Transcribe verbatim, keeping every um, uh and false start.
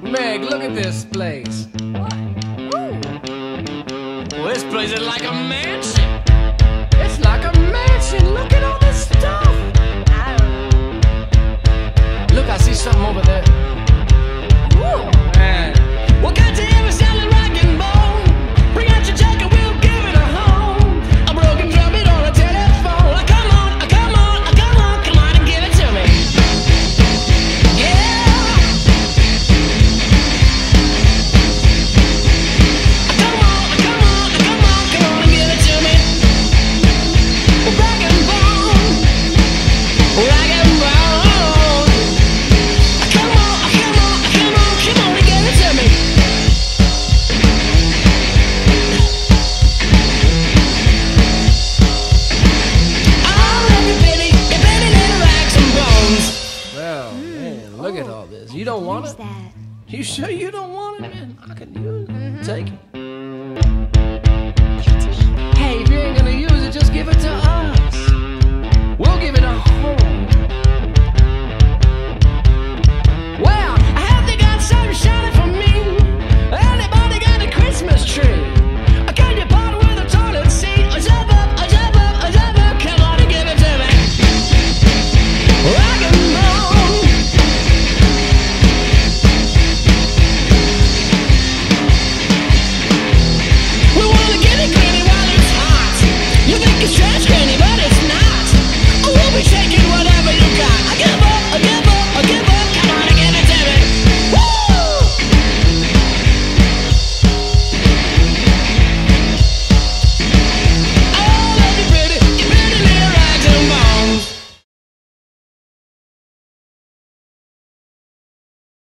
Meg, look at this place. What? Ooh. Well, this place is like a mansion. It's like a mansion. Look at all this stuff. I don't know. Look, I see something over there. Ooh. Man. Well, got to hear a solid rock and bone. Bring out your jacket, we'll give it a home. A broken trumpet on a telephone. Ah, come on, ah, come on, ah, come on, come on and give it to me. Yeah. Ah, come on, ah, come on, ah, come on, come on and give it to me. Rock and bone, rock and bone. Ah, come on, ah, come on, ah, come on, come on and give it to me. Well, man, look at all this. You don't want Where's it? that? You sure you don't want it, man? I can use it. Take it. Give it to me. Hey, if you ain't gonna use it, just give it to us. We'll give it a home.